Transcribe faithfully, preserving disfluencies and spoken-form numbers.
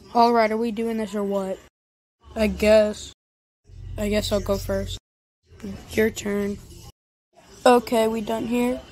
Alright, are we doing this or what? I guess. I guess I'll go first. Your turn. Okay, we done here?